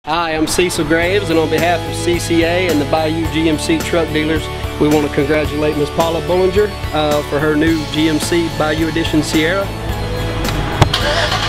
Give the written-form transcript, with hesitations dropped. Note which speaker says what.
Speaker 1: Hi, I'm Cecil Graves, and on behalf of CCA and the Bayou GMC truck dealers, we want to congratulate Ms. Paula Bullinger for her new GMC Bayou Edition Sierra.